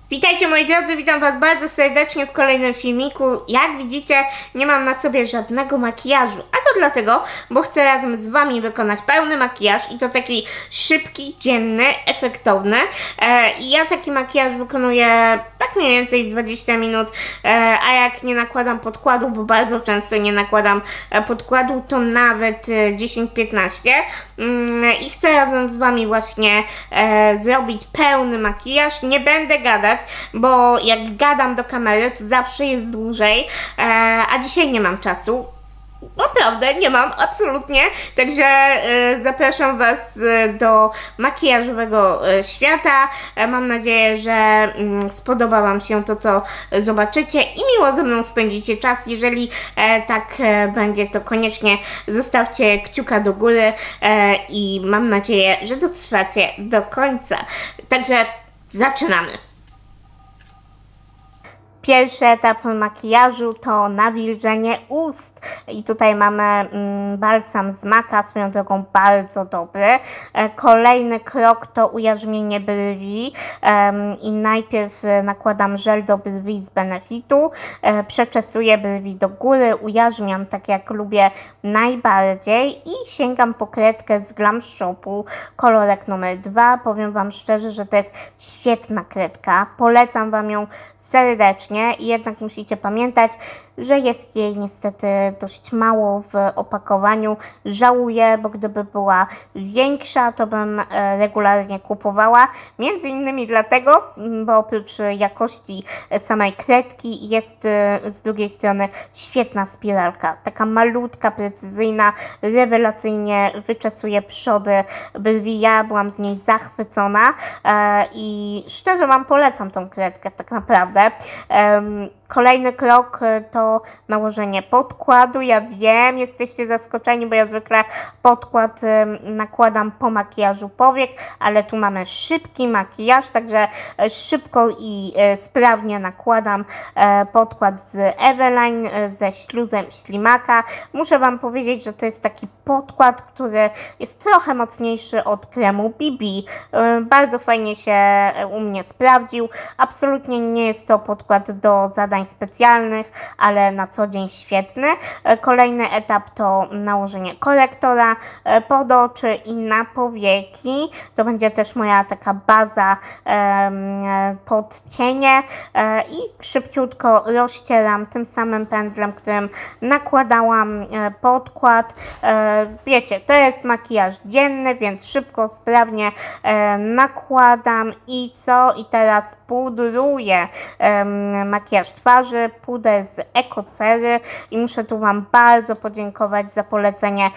Witajcie moi drodzy, witam was bardzo serdecznie w kolejnym filmiku. Jak widzicie, nie mam na sobie żadnego makijażu, a to dlatego, bo chcę razem z wami wykonać pełny makijaż i to taki szybki, dzienny, efektowny. I ja taki makijaż wykonuję tak mniej więcej w 20 minut, a jak nie nakładam podkładu, bo bardzo często nie nakładam podkładu, to nawet 10-15. I chcę razem z wami właśnie zrobić pełny makijaż. Nie będę gadać, bo jak gadam do kamery, to zawsze jest dłużej, a dzisiaj nie mam czasu. Naprawdę nie mam, absolutnie. Także zapraszam was do makijażowego świata. Mam nadzieję, że spodoba wam się to, co zobaczycie i miło ze mną spędzicie czas. Jeżeli tak będzie, to koniecznie zostawcie kciuka do góry i mam nadzieję, że dotrwacie do końca. Także zaczynamy. Pierwszy etap makijażu to nawilżenie ust i tutaj mamy balsam z Maca, swoją drogą bardzo dobry. Kolejny krok to ujarzmienie brwi i najpierw nakładam żel do brwi z Benefitu, przeczesuję brwi do góry, ujarzmiam tak jak lubię najbardziej i sięgam po kredkę z Glam Shopu, kolorek numer 2. Powiem wam szczerze, że to jest świetna kredka, polecam wam ją serdecznie, jednak musicie pamiętać, że jest jej niestety dość mało w opakowaniu. Żałuję, bo gdyby była większa, to bym regularnie kupowała. Między innymi dlatego, bo oprócz jakości samej kredki jest z drugiej strony świetna spiralka. Taka malutka, precyzyjna, rewelacyjnie wyczesuje przody brwi. Ja byłam z niej zachwycona i szczerze wam polecam tą kredkę tak naprawdę. Kolejny krok to nałożenie podkładu. Ja wiem, jesteście zaskoczeni, bo ja zwykle podkład nakładam po makijażu powiek, ale tu mamy szybki makijaż, także szybko i sprawnie nakładam podkład z Eveline ze śluzem ślimaka. Muszę wam powiedzieć, że to jest taki podkład, który jest trochę mocniejszy od kremu BB. Bardzo fajnie się u mnie sprawdził. Absolutnie nie jest to podkład do zadań specjalnych, ale na co dzień świetny. Kolejny etap to nałożenie korektora pod oczy i na powieki. To będzie też moja taka baza pod cienie i szybciutko rozcieram tym samym pędzlem, którym nakładałam podkład. Wiecie, to jest makijaż dzienny, więc szybko, sprawnie nakładam i co? I teraz pudruję makijaż twarzy, puder z Ekocery i muszę tu wam bardzo podziękować za polecenie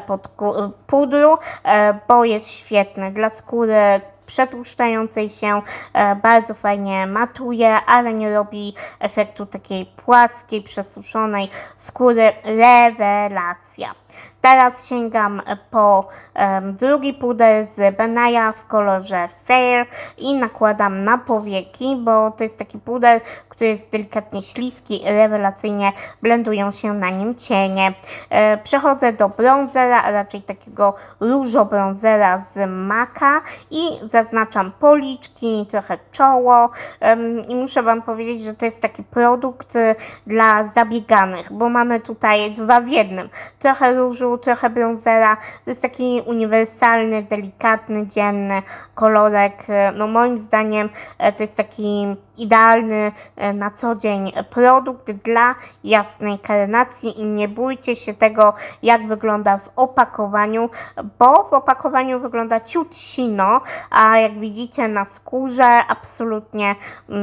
pudru, bo jest świetny dla skóry przetłuszczającej się, bardzo fajnie matuje, ale nie robi efektu takiej płaskiej, przesuszonej skóry. Rewelacja. Teraz sięgam po drugi puder z Benaya w kolorze Fair i nakładam na powieki, bo to jest taki puder, który jest delikatnie śliski, rewelacyjnie blendują się na nim cienie. Przechodzę do bronzera, a raczej takiego różo-bronzera z Maca i zaznaczam policzki, trochę czoło i muszę wam powiedzieć, że to jest taki produkt dla zabieganych, bo mamy tutaj dwa w jednym. Trochę różu, trochę bronzera. To jest taki uniwersalny, delikatny, dzienny kolorek. No moim zdaniem to jest taki idealny na co dzień produkt dla jasnej karnacji i nie bójcie się tego, jak wygląda w opakowaniu, bo w opakowaniu wygląda ciut sino, a jak widzicie na skórze absolutnie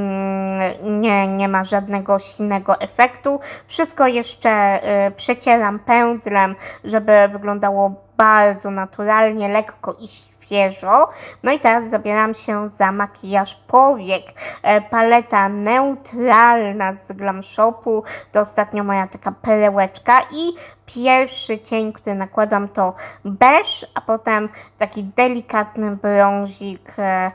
nie ma żadnego sinego efektu. Wszystko jeszcze przecieram pędzlem, żeby wyglądało bardzo naturalnie, lekko i świeżo. No i teraz zabieram się za makijaż powiek. Paleta neutralna z Glam Shopu, to ostatnio moja taka perełeczka i pierwszy cień, który nakładam, to beż, a potem taki delikatny brązik,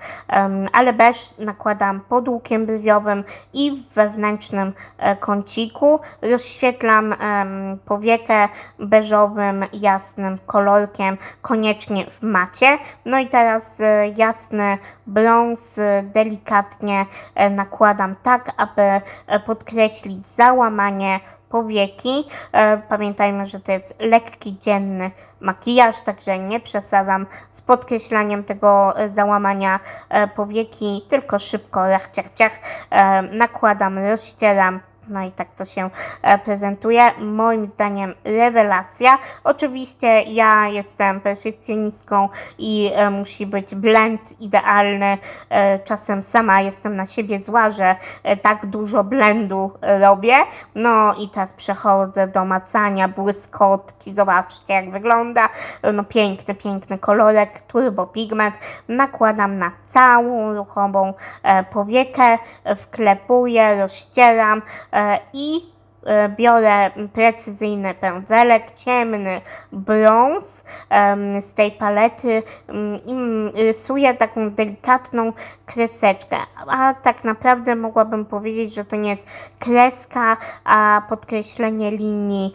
ale beż nakładam pod łukiem brwiowym i w wewnętrznym kąciku. Rozświetlam powiekę beżowym, jasnym kolorkiem, koniecznie w macie. No i teraz jasny brąz delikatnie nakładam tak, aby podkreślić załamanie powieki. Pamiętajmy, że to jest lekki, dzienny makijaż, także nie przesadzam z podkreślaniem tego załamania powieki, tylko szybko, rach, ciach, ciach, nakładam, rozścieram. No i tak to się prezentuje. Moim zdaniem rewelacja. Oczywiście ja jestem perfekcjonistką i musi być blend idealny. Czasem sama jestem na siebie zła, że tak dużo blendu robię. No i teraz przechodzę do macania, błyskotki. Zobaczcie, jak wygląda. No piękny, piękny kolorek, turbo pigment. Nakładam na całą ruchomą powiekę, wklepuję, rozścieram i biorę precyzyjny pędzelek, ciemny brąz z tej palety i rysuję taką delikatną kreseczkę, a tak naprawdę mogłabym powiedzieć, że to nie jest kreska, a podkreślenie linii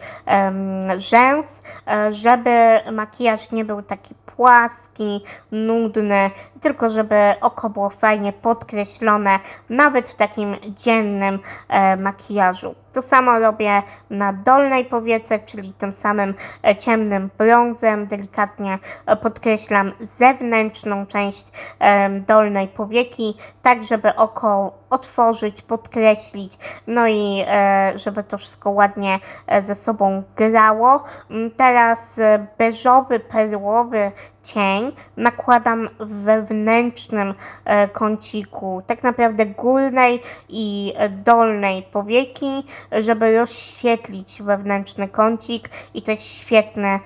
rzęs, żeby makijaż nie był taki płaski, nudny, tylko żeby oko było fajnie podkreślone, nawet w takim dziennym makijażu. To samo robię na dolnej powiece, czyli tym samym ciemnym brązem. Delikatnie podkreślam zewnętrzną część dolnej powieki, tak żeby oko otworzyć, podkreślić, no i żeby to wszystko ładnie ze sobą grało. Teraz beżowy, perłowy cień nakładam w wewnętrznym kąciku, tak naprawdę górnej i dolnej powieki, żeby rozświetlić wewnętrzny kącik i to jest świetny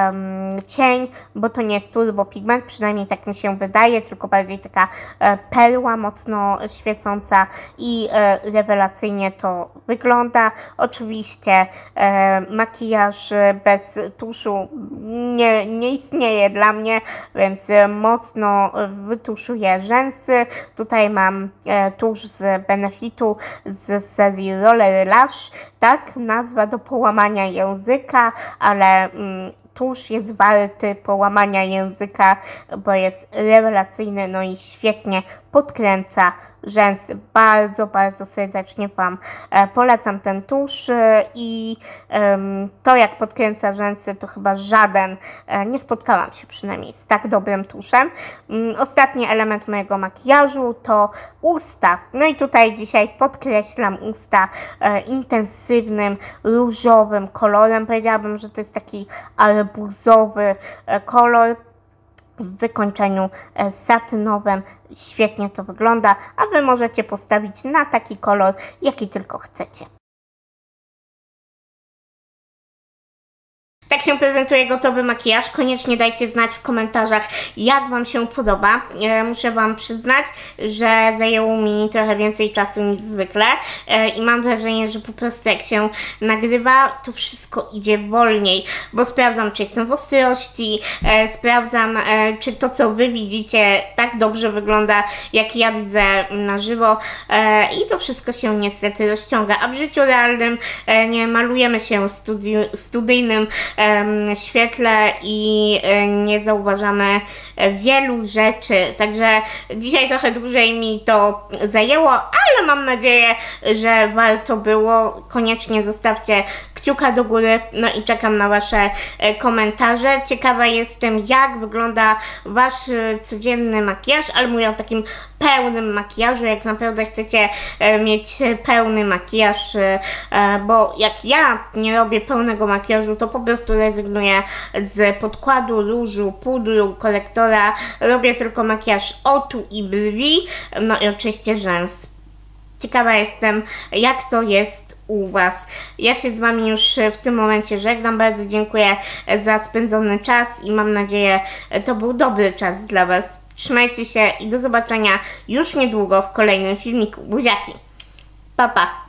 cień, bo to nie jest turbo pigment, przynajmniej tak mi się wydaje, tylko bardziej taka perła mocno świecąca i rewelacyjnie to wygląda. Oczywiście makijaż bez tuszu nie istnieje dla mnie, więc mocno wytuszuję rzęsy. Tutaj mam tusz z Benefitu z serii Roller Lash, tak, nazwa do połamania języka, ale tusz jest warty połamania języka, bo jest rewelacyjny, no i świetnie podkręca rzęsy. Bardzo, bardzo serdecznie Wam polecam ten tusz i to, jak podkręca rzęsy, to chyba żaden, nie spotkałam się przynajmniej z tak dobrym tuszem. Ostatni element mojego makijażu to usta. No i tutaj dzisiaj podkreślam usta intensywnym, różowym kolorem. Powiedziałabym, że to jest taki arbuzowy kolor w wykończeniu satynowym. Świetnie to wygląda, a Wy możecie postawić na taki kolor, jaki tylko chcecie. Tak się prezentuje gotowy makijaż. Koniecznie dajcie znać w komentarzach, jak Wam się podoba. Muszę Wam przyznać, że zajęło mi trochę więcej czasu niż zwykle i mam wrażenie, że po prostu jak się nagrywa, to wszystko idzie wolniej, bo sprawdzam, czy jestem w ostrości, sprawdzam, czy to, co Wy widzicie, tak dobrze wygląda, jak ja widzę na żywo i to wszystko się niestety rozciąga, a w życiu realnym nie malujemy się w studyjnym świetle i nie zauważamy wielu rzeczy, także dzisiaj trochę dłużej mi to zajęło, ale mam nadzieję, że warto było. Koniecznie zostawcie kciuka do góry, no i czekam na Wasze komentarze. Ciekawa jestem, jak wygląda Wasz codzienny makijaż, ale mówię o takim pełnym makijażu, jak naprawdę chcecie mieć pełny makijaż, bo jak ja nie robię pełnego makijażu, to po prostu rezygnuję z podkładu, różu, pudru, korektora, robię tylko makijaż oczu i brwi, no i oczywiście rzęs. Ciekawa jestem, jak to jest u Was. Ja się z Wami już w tym momencie żegnam. Bardzo dziękuję za spędzony czas i mam nadzieję, to był dobry czas dla Was. Trzymajcie się i do zobaczenia już niedługo w kolejnym filmiku. Buziaki! Pa, pa!